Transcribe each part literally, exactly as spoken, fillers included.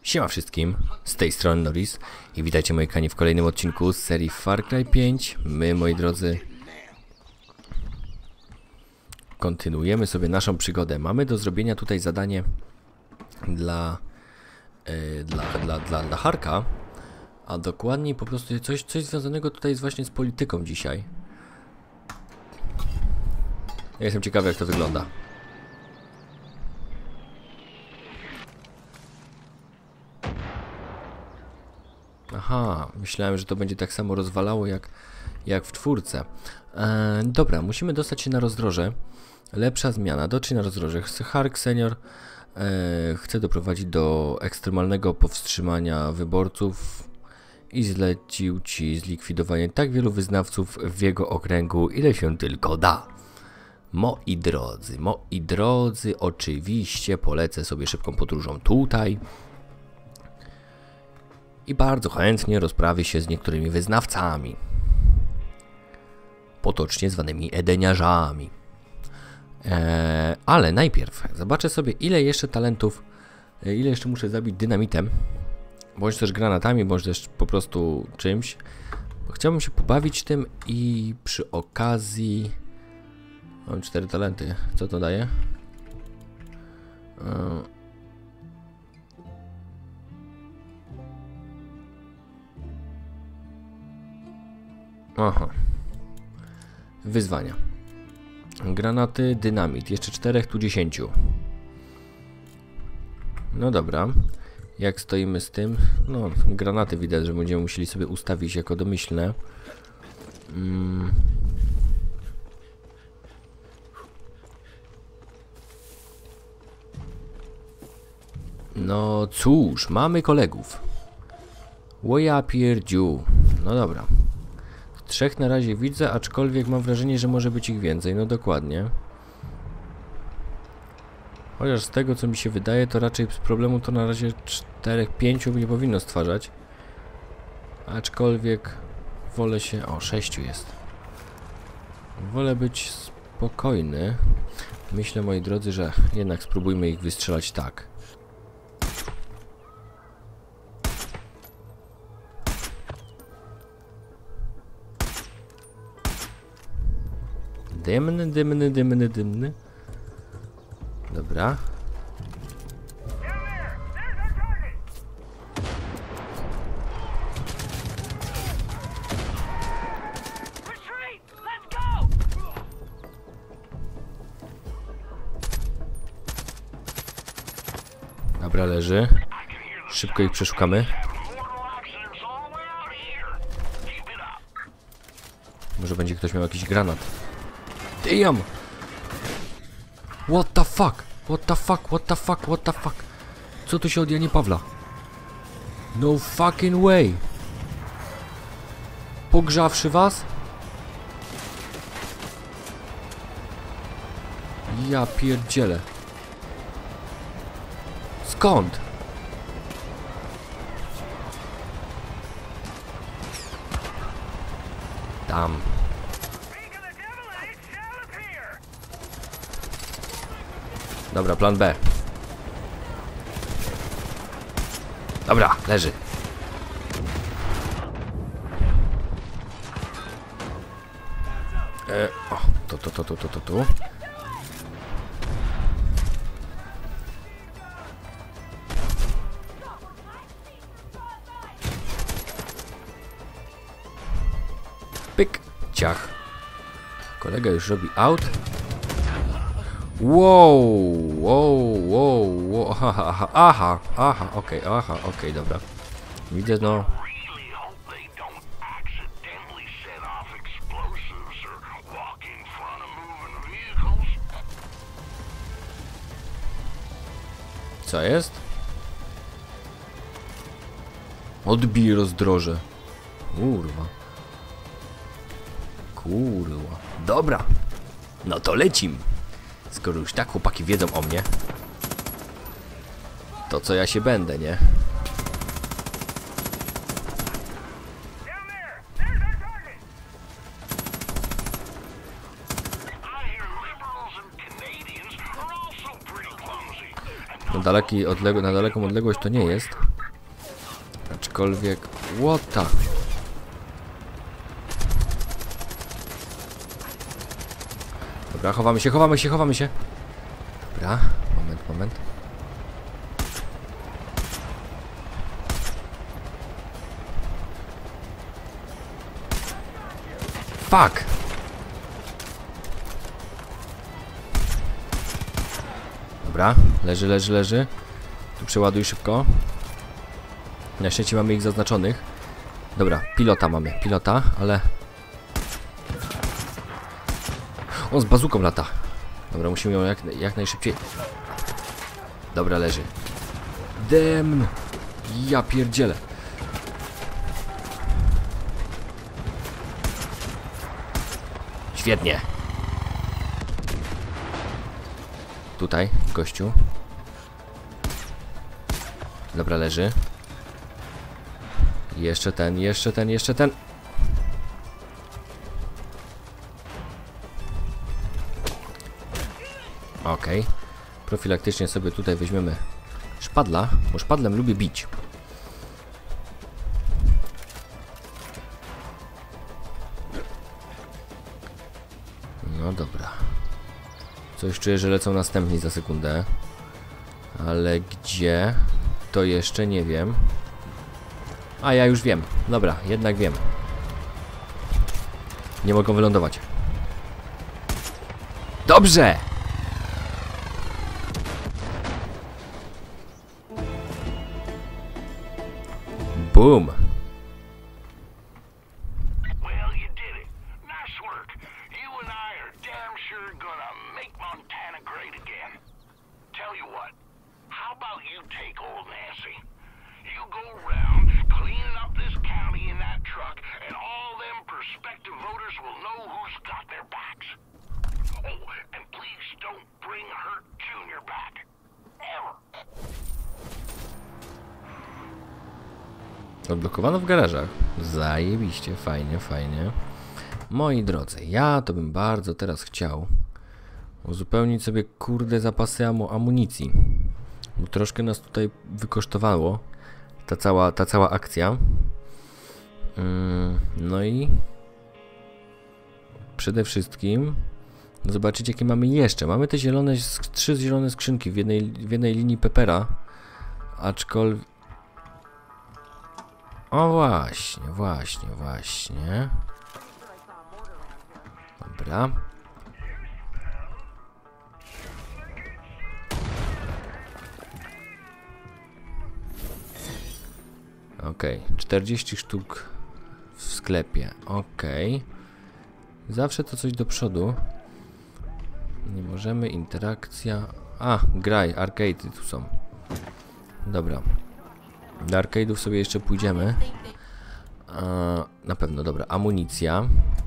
Siema wszystkim, z tej strony Norris i witajcie moi kochani w kolejnym odcinku z serii Far Cry pięć. My, moi drodzy, kontynuujemy sobie naszą przygodę. Mamy do zrobienia tutaj zadanie dla, yy, dla, dla, dla, dla Harka, a dokładniej po prostu coś, coś związanego tutaj jest właśnie z polityką dzisiaj. Ja jestem ciekawy, jak to wygląda. Aha, myślałem, że to będzie tak samo rozwalało jak, jak w czwórce. E, dobra, musimy dostać się na rozdroże. Lepsza zmiana. Dotrzeć na rozdroże. Hark senior e, chce doprowadzić do ekstremalnego powstrzymania wyborców i zlecił ci zlikwidowanie tak wielu wyznawców w jego okręgu, ile się tylko da. Moi drodzy, moi drodzy, oczywiście polecę sobie szybką podróżą tutaj. I bardzo chętnie rozprawię się z niektórymi wyznawcami, potocznie zwanymi edeniarzami. Eee, ale najpierw zobaczę sobie, ile jeszcze talentów, ile jeszcze muszę zabić dynamitem, bądź też granatami, bądź też po prostu czymś. Chciałbym się pobawić tym i przy okazji... Mam cztery talenty. Co to daje? Eee... Aha. Wyzwania. Granaty, dynamit. Jeszcze czterech, tu dziesięciu. No dobra. Jak stoimy z tym? No, granaty widać, że będziemy musieli sobie ustawić jako domyślne. Mm. No cóż, mamy kolegów. Wo ja pierdziu. No dobra. Trzech na razie widzę, aczkolwiek mam wrażenie, że może być ich więcej. No dokładnie. Chociaż z tego, co mi się wydaje, to raczej z problemu to na razie czterech, pięciu nie powinno stwarzać. Aczkolwiek wolę się... O, sześciu jest. Wolę być spokojny. Myślę, moi drodzy, że jednak spróbujmy ich wystrzelać tak. Dymny, dymny, dymny, dymny. Dobra. Dobra, leży. Szybko ich przeszukamy. Może będzie ktoś miał jakiś granat. Damn! What the fuck? What the fuck? What the fuck? What the fuck? Co tu się od Janie Pawla? No fucking way! Pogrzawszy was? Ja pierdzielę. Skąd? Tam. Dobra, plan B. Dobra, leży. E, o, to, to, to, to, to, to, tu. Pyk, ciach. Kolega już robi out. Wow, wow, wow, wow, aha, aha, aha, aha, okej, okay, aha, okej, okay, dobra. Widzę, no. Co jest? Odbij rozdroże. Kurwa. Kurwa. Dobra. No to lecim. Skoro już tak chłopaki wiedzą o mnie, to co ja się będę, nie? Na, daleki odległ na daleką odległość to nie jest. Aczkolwiek... Łota! Dobra, chowamy się, chowamy się, chowamy się. Dobra, moment, moment. Fuck! Dobra, leży, leży, leży. Tu przeładuj szybko. Na szczęście mamy ich zaznaczonych. Dobra, pilota mamy, pilota, ale... On z bazuką lata. Dobra, musimy ją jak, jak najszybciej. Dobra, leży. Dem. Ja pierdzielę. Świetnie. Tutaj, gościu. Dobra, leży. Jeszcze ten, jeszcze ten, jeszcze ten. Okej. Okay. Profilaktycznie sobie tutaj weźmiemy szpadla, bo szpadlem lubię bić. No dobra. Coś czuję, że lecą następni za sekundę. Ale gdzie? To jeszcze nie wiem. A ja już wiem. Dobra, jednak wiem. Nie mogą wylądować. Dobrze! Boom! Well, you did it. Nice work. You and I are damn sure gonna make Montana great again. Tell you what, how about you take old Nancy? You go around cleaning up this county in that truck, and all them prospective voters will know who's got their backs. Oh, and please don't bring Hurt Junior back. Ever. Odblokowano w garażach. Zajebiście, fajnie, fajnie. Moi drodzy, ja to bym bardzo teraz chciał uzupełnić sobie, kurde, zapasy amu amunicji. Bo troszkę nas tutaj wykosztowało ta cała, ta cała akcja. Yy, no i przede wszystkim zobaczyć, jakie mamy jeszcze. Mamy te zielone, trzy zielone skrzynki w jednej, w jednej linii Pepera. Aczkolwiek... O właśnie, właśnie, właśnie. Dobra. Okej, okay. czterdzieści sztuk w sklepie. Okej. Okay. Zawsze to coś do przodu. Nie możemy, interakcja. A, graj, arcade tu są. Dobra. Do arcade'ów sobie jeszcze pójdziemy. A, na pewno, dobra. Amunicja.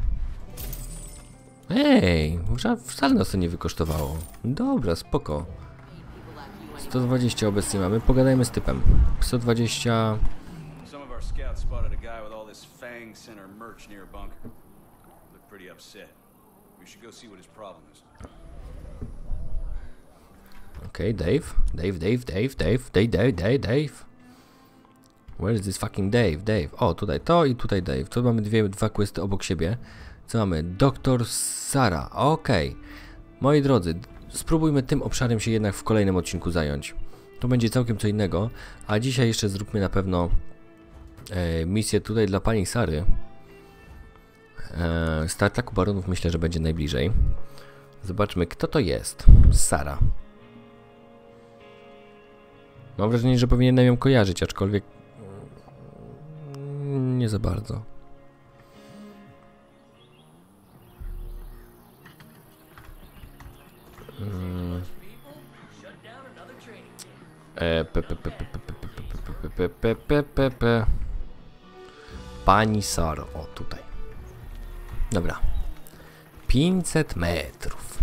Ej, wcale nas to nie wykosztowało. Dobra, spoko. sto dwadzieścia obecnie mamy. Pogadajmy z typem. sto dwadzieścia... Okej, okay, Dave. Dave, Dave, Dave, Dave, Dave, Dave, Dave, Dave. Where is this fucking Dave? Dave. O, tutaj to i tutaj Dave. Tu mamy dwie, dwa questy obok siebie. Co mamy? Doktor Sara. Okej. Okay. Moi drodzy, spróbujmy tym obszarem się jednak w kolejnym odcinku zająć. To będzie całkiem co innego. A dzisiaj jeszcze zróbmy na pewno e, misję tutaj dla pani Sary. E, Startaku Baronów myślę, że będzie najbliżej. Zobaczmy, kto to jest. Sara. Mam wrażenie, że powinienem ją kojarzyć, aczkolwiek nie za bardzo. Hmm. E, pe, pe, pe, pe, pe, pe, pe, pe, pe, pe. Pani Saro, o tutaj. Dobra. pięćset metrów.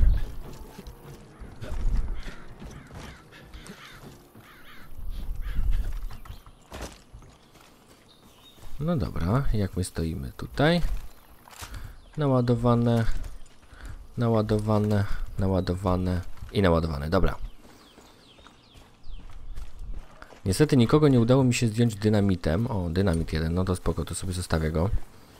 No dobra, jak my stoimy tutaj? Naładowane, naładowane, naładowane i naładowane. Dobra. Niestety nikogo nie udało mi się zdjąć dynamitem. O, dynamit jeden, no to spoko, to sobie zostawię go.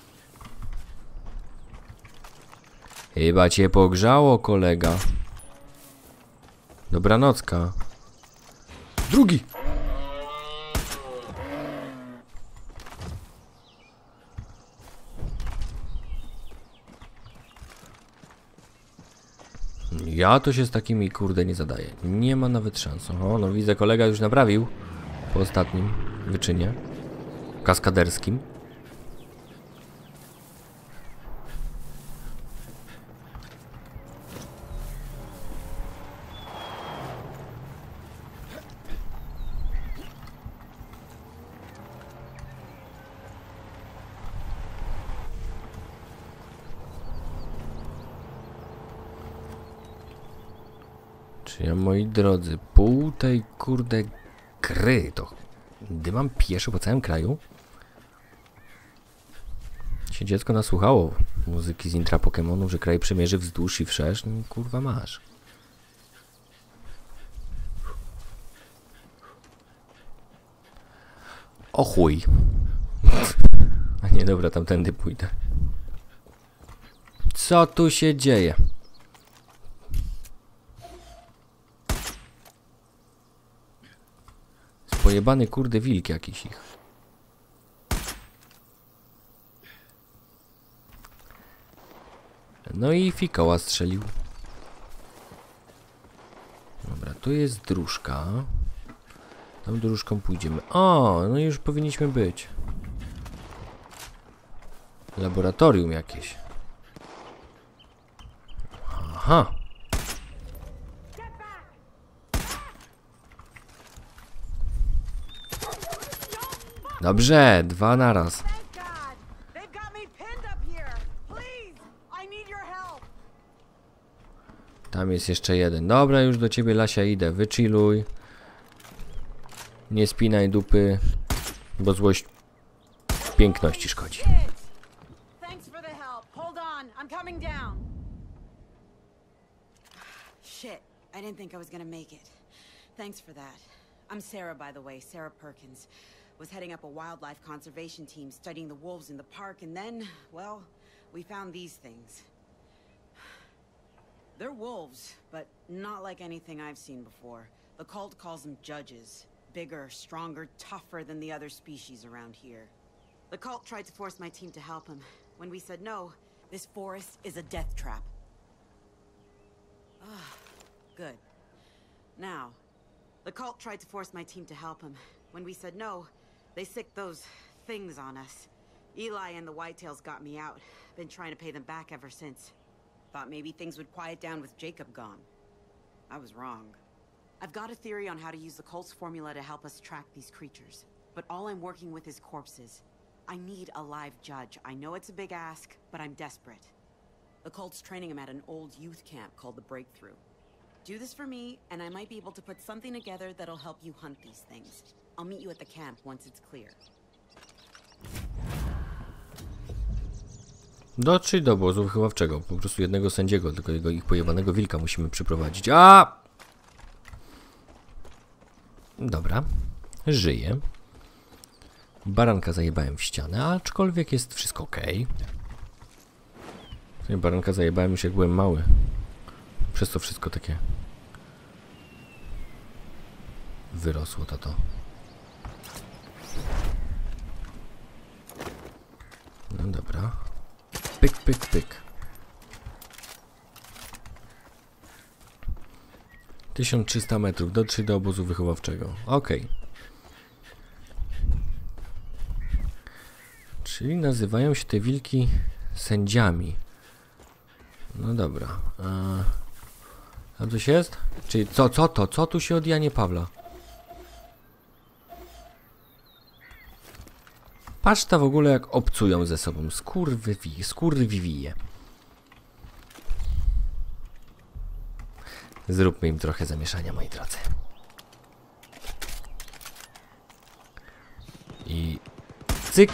Chyba cię pogrzało, kolega. Dobranocka. Drugi! Ja to się z takimi, kurde, nie zadaję. Nie ma nawet szans. O, no widzę, kolega już naprawił po ostatnim wyczynie kaskaderskim. Czy ja, moi drodzy, pół tej, kurde, gry to gdy mam pieszy po całym kraju? Się dziecko nasłuchało muzyki z intra Pokémonów, że kraj przemierzy wzdłuż i wszerz. No, kurwa masz. O chuj. A nie, dobra, tamtędy pójdę. Co tu się dzieje? Pojebany, kurde, wilk jakiś ich. No i fikoła strzelił. Dobra, tu jest dróżka. Tą dróżką pójdziemy. O, no już powinniśmy być. Laboratorium jakieś. Aha. Dobrze, dwa naraz. Tam jest jeszcze jeden. Dobra, już do ciebie, Lasia, idę. Wychilluj. Nie spinaj dupy, bo złość piękności szkodzi. Shit, I didn't think I was gonna make it. Thanks for that. I'm Sarah, by the way, Sarah Perkins. Was heading up a wildlife conservation team studying the wolves in the park, and then, well, we found these things. They're wolves, but not like anything I've seen before. The cult calls them judges. Bigger, stronger, tougher than the other species around here. The cult tried to force my team to help him. When we said no, this forest is a death trap. Ah, good. Now, the cult tried to force my team to help him. When we said no, they sicked those things on us. Eli and the Whitetails got me out. Been trying to pay them back ever since. Thought maybe things would quiet down with Jacob gone. I was wrong. I've got a theory on how to use the cult's formula to help us track these creatures. But all I'm working with is corpses. I need a live judge. I know it's a big ask, but I'm desperate. The cult's training him at an old youth camp called the Breakthrough. Do this for me, and I might be able to put something together that'll help you hunt these things. I'll meet you at the camp once it's clear. Dotrzyj do obozu wychowawczego. Po prostu jednego sędziego, tylko jego ich pojebanego wilka musimy przyprowadzić. A! Dobra. Żyję. Baranka zajebałem w ścianę, aczkolwiek jest wszystko ok. Baranka zajebałem już jak byłem mały. Przez to wszystko takie wyrosło to to. No dobra. Pyk, pyk, pyk. tysiąc trzysta metrów. Dotrzyj do obozu wychowawczego. Ok. Czyli nazywają się te wilki sędziami. No dobra. A tam coś jest? Czyli co, co to? Co tu się od Janie Pawla? Patrz ta w ogóle jak obcują ze sobą. Skurwywi, skurwiwije. Zróbmy im trochę zamieszania, moi drodzy. I cyk.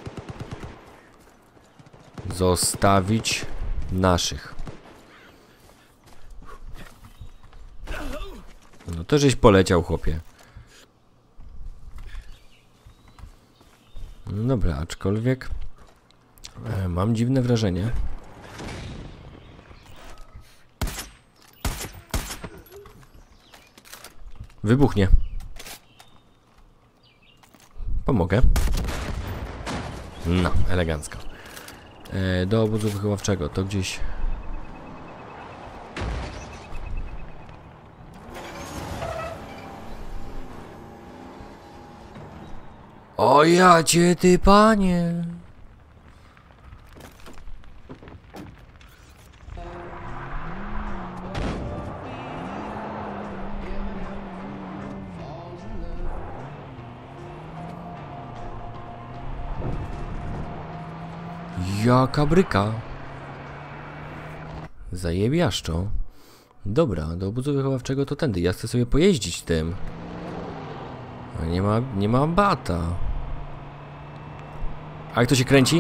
Zostawić naszych. No to żeś poleciał, chłopie. No dobra, aczkolwiek e, mam dziwne wrażenie. Wybuchnie. Pomogę. No, elegancko. E, do obozu wychowawczego, to gdzieś... O ja cię ty, panie! Jaka bryka! Zajebiaszczo. Dobra, do obozu wychowawczego to tędy. Ja chcę sobie pojeździć tym. A nie ma, nie ma bata. A jak to się kręci?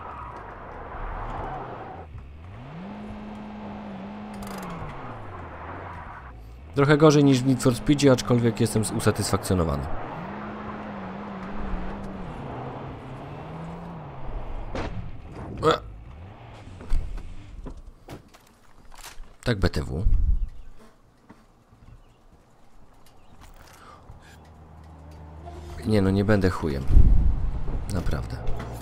Trochę gorzej niż w Need for Speedzie, aczkolwiek jestem usatysfakcjonowany. Tak B T W. Nie no, nie będę chujem. Naprawdę.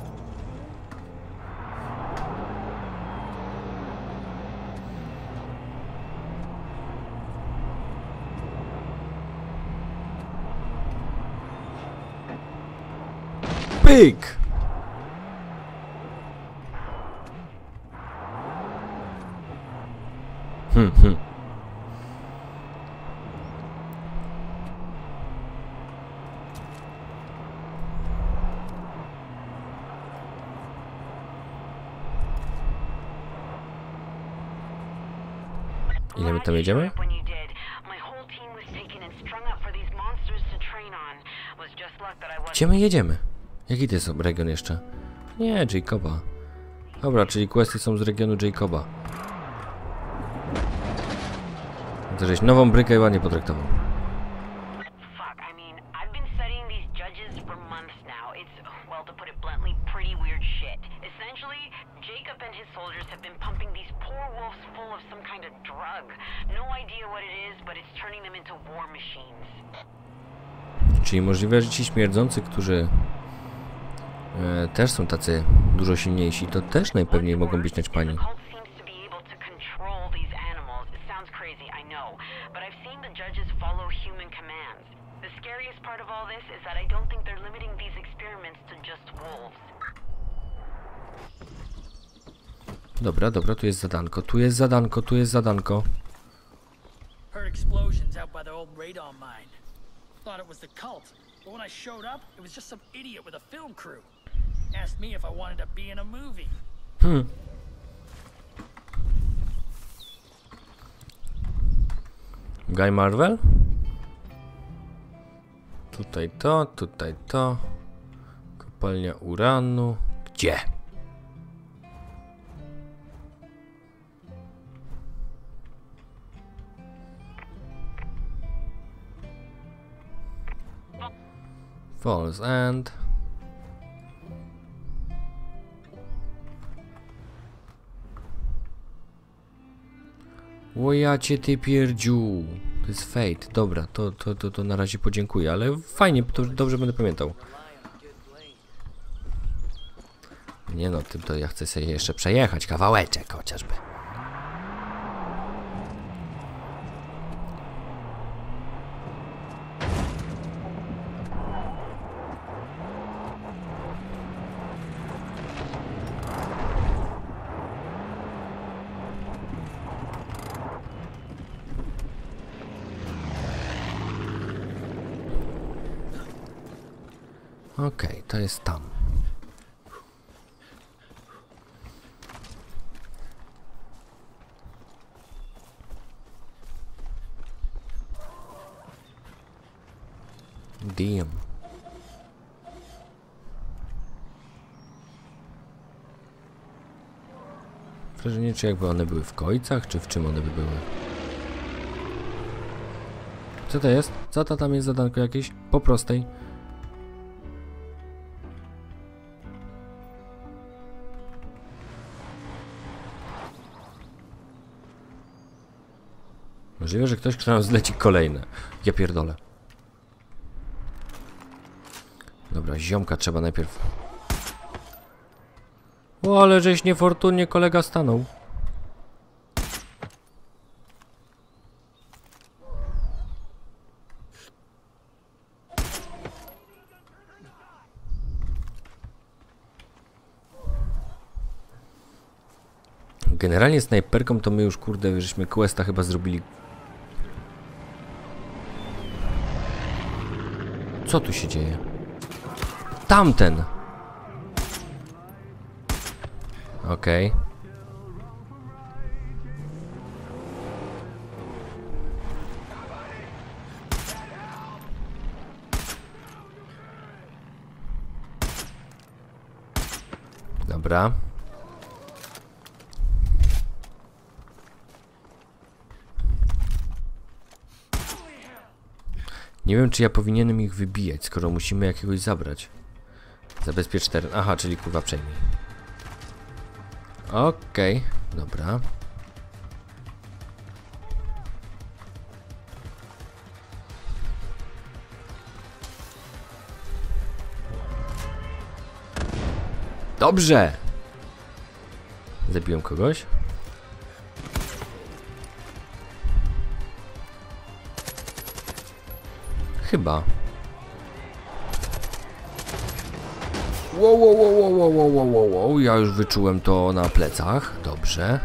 Pyk! Hmm, hmm. Ile my tam jedziemy? Gdzie my jedziemy? Jaki to jest region jeszcze? Nie, Jacoba. Dobra, czyli questy są z regionu Jacoba. To żeś nową brykę ładnie potraktował. Czyli możliwe, że ci śmierdzący, którzy e, też są tacy dużo silniejsi, to też najpewniej mogą być naćpani. Dobra, dobra, tu jest zadanko, tu jest zadanko, tu jest zadanko. Thought it was the cult, but when I showed up, it was just some idiot with a film crew. Asked me if I wanted to be in a movie. Hmm. Guy Marvel? Tutaj to, tutaj to. Kopalnia uranu. Gdzie? Falls End. O ja cię ty pierdziu. To jest Fate. Dobra, to, to, to, to na razie podziękuję, ale fajnie, to dobrze będę pamiętał. Nie no, tym to ja chcę sobie jeszcze przejechać kawałeczek chociażby. Okej, okay, to jest tam. Damn. Wrażenie, czy jakby one były w końcach, czy w czym one by były. Co to jest? Co to tam jest zadanko jakieś? Po prostej. Możliwe, że ktoś, kto nam zleci kolejne. Ja pierdolę. Dobra, ziomka trzeba najpierw... O, ale żeś niefortunnie kolega stanął. Generalnie snajperką to my już, kurde, żeśmy questa chyba zrobili. Co tu się dzieje? Tamten! Okej. Okay. Dobra. Nie wiem, czy ja powinienem ich wybijać, skoro musimy jakiegoś zabrać. Zabezpiecz teren. Aha, czyli kurwa przejmij. Okej, okay, dobra. Dobrze! Zabiłem kogoś. Chyba. Wow, wow, wow, wow, wow, wow, wow, wow. Ja już wyczułem to na plecach. Dobrze.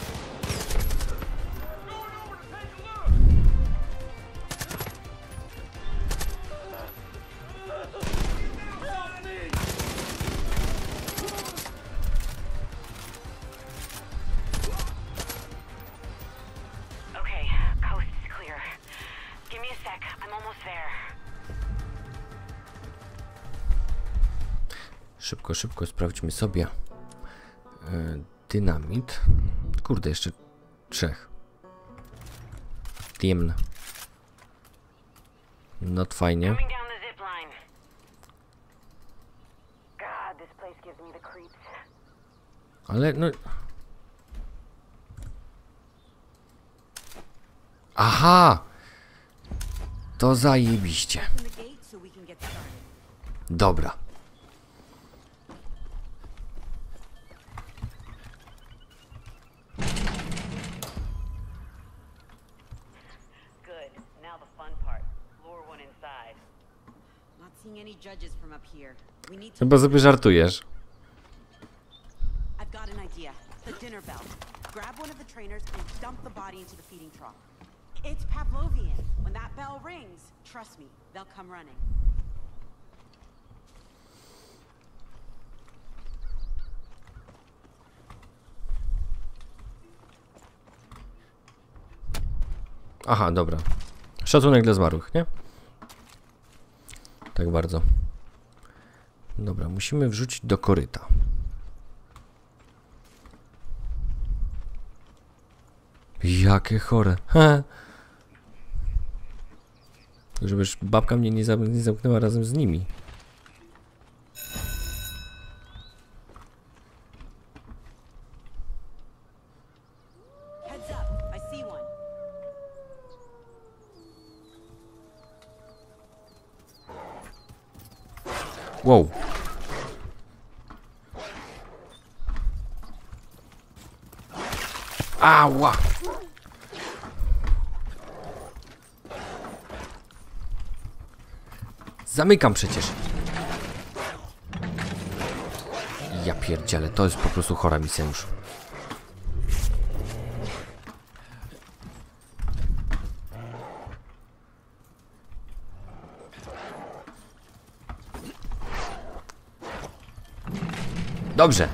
Szybko, szybko sprawdźmy sobie. Yy, dynamit. Kurde, jeszcze trzech. Diemn. Not fajnie. Ale no... Aha! To zajebiście. Dobra. Chyba sobie żartujesz. I've got an idea. The dinner bell. Grab one of the trainers and dump the body into the feeding trough. It's Pavlovian. When that bell rings, trust me, they'll come running. Aha, dobra. Szacunek dla zmarłych, nie? Tak bardzo. Dobra, musimy wrzucić do koryta. Jakie chore. Ha. Żebyś babka mnie nie, zam nie zamknęła razem z nimi. Wow. Ała. Zamykam przecież. Ja pierdzielę, to jest po prostu chora misja już. Dobrze.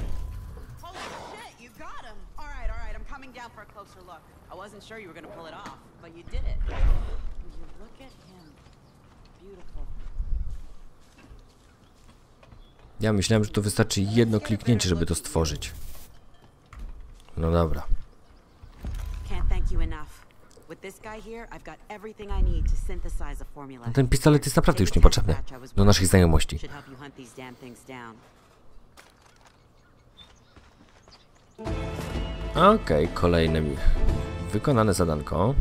Ja myślałem, że to wystarczy jedno kliknięcie, żeby to stworzyć. No dobra. With this guy here, I've got everything I need to synthesize a formula. Ten pistolet jest naprawdę już niepotrzebny do naszych znajomości. Should help you hunt these damn things down. Okej, okay, kolejne mi wykonane zadanko.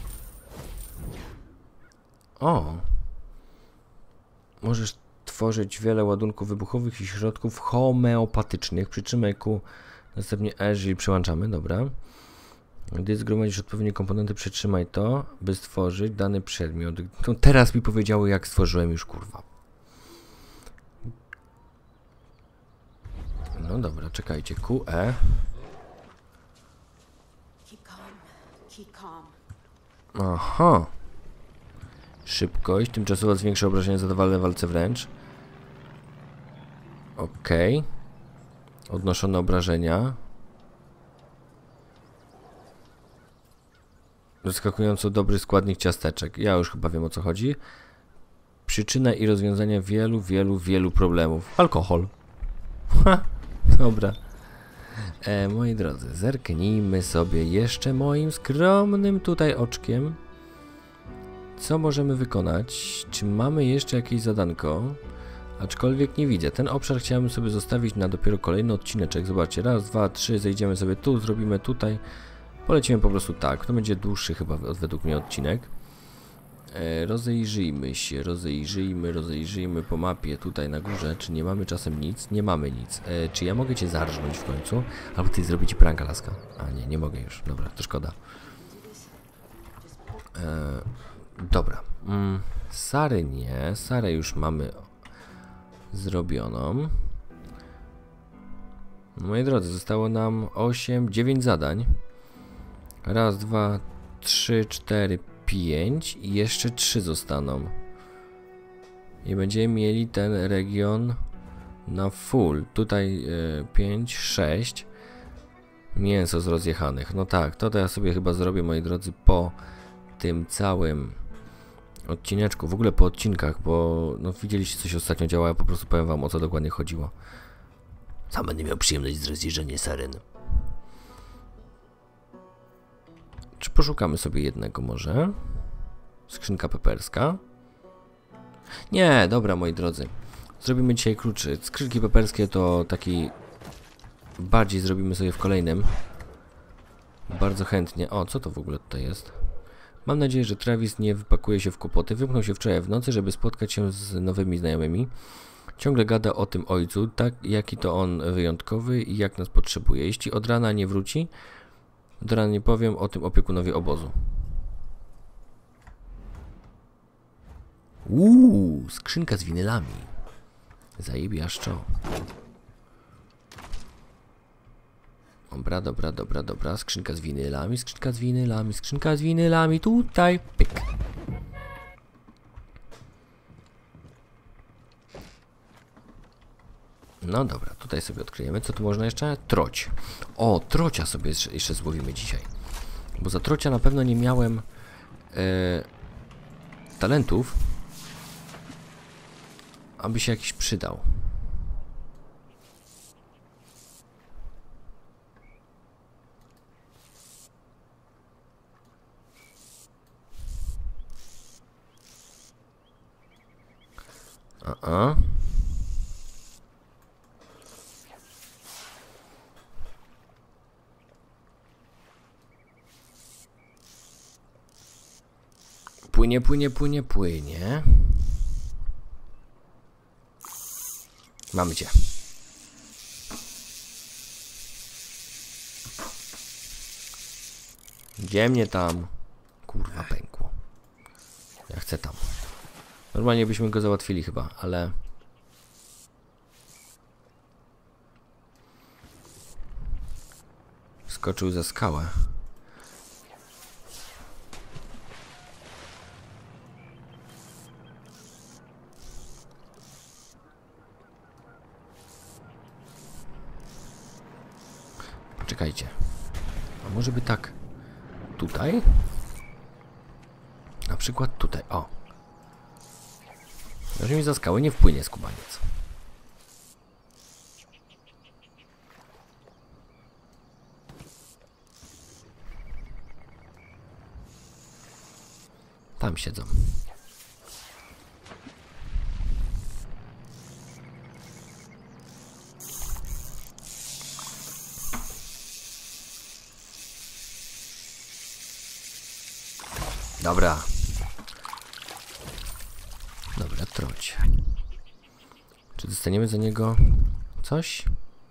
O! Możesz tworzyć wiele ładunków wybuchowych i środków homeopatycznych. Przytrzymaj ku, następnie E, jeżeli przyłączamy, dobra. Gdy zgromadzisz odpowiednie komponenty, przytrzymaj to, by stworzyć dany przedmiot. To teraz mi powiedziało, jak stworzyłem już, kurwa. No dobra, czekajcie. Q, E. Keep calm. Keep calm. Aha. Szybkość. Tymczasowo zwiększa obrażenia zadawane w walce wręcz. Okej. Okay. Odnoszone obrażenia. Zaskakująco dobry składnik ciasteczek. Ja już chyba wiem, o co chodzi. Przyczyna i rozwiązania wielu, wielu, wielu problemów. Alkohol. Ha, dobra. E, moi drodzy, zerknijmy sobie jeszcze moim skromnym tutaj oczkiem. Co możemy wykonać? Czy mamy jeszcze jakieś zadanko? Aczkolwiek nie widzę. Ten obszar chciałem sobie zostawić na dopiero kolejny odcineczek. Zobaczcie, raz, dwa, trzy, zejdziemy sobie tu, zrobimy tutaj. Polecimy po prostu tak. To będzie dłuższy chyba według mnie odcinek. E, rozejrzyjmy się, rozejrzyjmy, rozejrzyjmy po mapie tutaj na górze. Czy nie mamy czasem nic? Nie mamy nic. E, czy ja mogę cię zarżnąć w końcu? Albo ty zrobić pranka, laska. A nie, nie mogę już. Dobra, to szkoda. E, dobra. Mm, Sary nie. Sarę już mamy zrobioną. Moi drodzy, zostało nam osiem, dziewięć zadań. Raz, dwa, trzy, cztery, pięć i jeszcze trzy zostaną. I będziemy mieli ten region na full. Tutaj y, pięć, sześć. Mięso z rozjechanych. No tak, to, to ja sobie chyba zrobię, moi drodzy, po tym całym odcineczku. W ogóle po odcinkach, bo no, widzieliście, co się ostatnio działo. Ja po prostu powiem wam, o co dokładnie chodziło. Sam będę miał przyjemność z rozjeżdżenia saren. Czy poszukamy sobie jednego może? Skrzynka peperska. Nie, dobra, moi drodzy. Zrobimy dzisiaj kluczy. Skrzynki peperskie to taki... Bardziej zrobimy sobie w kolejnym. Bardzo chętnie. O, co to w ogóle tutaj jest? Mam nadzieję, że Travis nie wypakuje się w kłopoty. Wymknął się wczoraj w nocy, żeby spotkać się z nowymi znajomymi. Ciągle gada o tym ojcu, tak jaki to on wyjątkowy i jak nas potrzebuje. Jeśli od rana nie wróci, do rana nie powiem o tym opiekunowi obozu. Uuu, skrzynka z winylami. Zajebiaszczo. Dobra, dobra, dobra, dobra. Skrzynka z winylami, skrzynka z winylami, skrzynka z winylami. Tutaj, pyk. No dobra, tutaj sobie odkryjemy. Co tu można jeszcze? Troć. O, trocia sobie jeszcze, jeszcze złowimy dzisiaj. Bo za trocia na pewno nie miałem e, talentów, aby się jakiś przydał. A-a. Płynie, płynie, płynie, płynie. Mamy cię. Gdzie mnie tam? Kurwa, pękło. Ja chcę tam. Normalnie byśmy go załatwili chyba, ale... Skoczył za skałę. Czekajcie. A może by tak tutaj? Na przykład tutaj, o. Może mi za skałę nie wpłynie skubaniec. tam siedzą. Dobra. Dobra, troć. Czy dostaniemy za niego coś?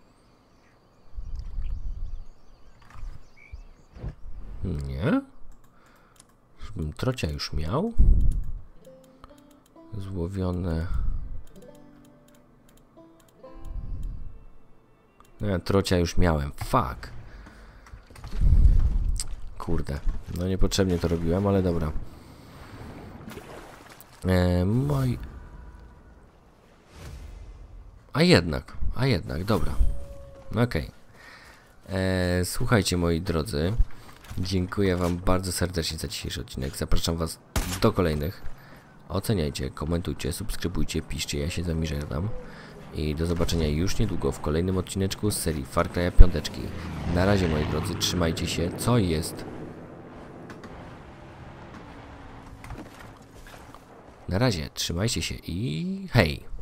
Nie. Żebym trocia już miał. Złowione. Nie, trocia już miałem. Fuck. Kurde. No niepotrzebnie to robiłem, ale dobra. E, moi... A jednak, a jednak, dobra. Okej. Okay. Słuchajcie, moi drodzy. Dziękuję wam bardzo serdecznie za dzisiejszy odcinek. Zapraszam was do kolejnych. Oceniajcie, komentujcie, subskrybujcie, piszcie, ja się z wami żegnam. I do zobaczenia już niedługo w kolejnym odcineczku z serii Far Cry'a pięć. Na razie, moi drodzy, trzymajcie się, co jest. Na razie, trzymajcie się i hej!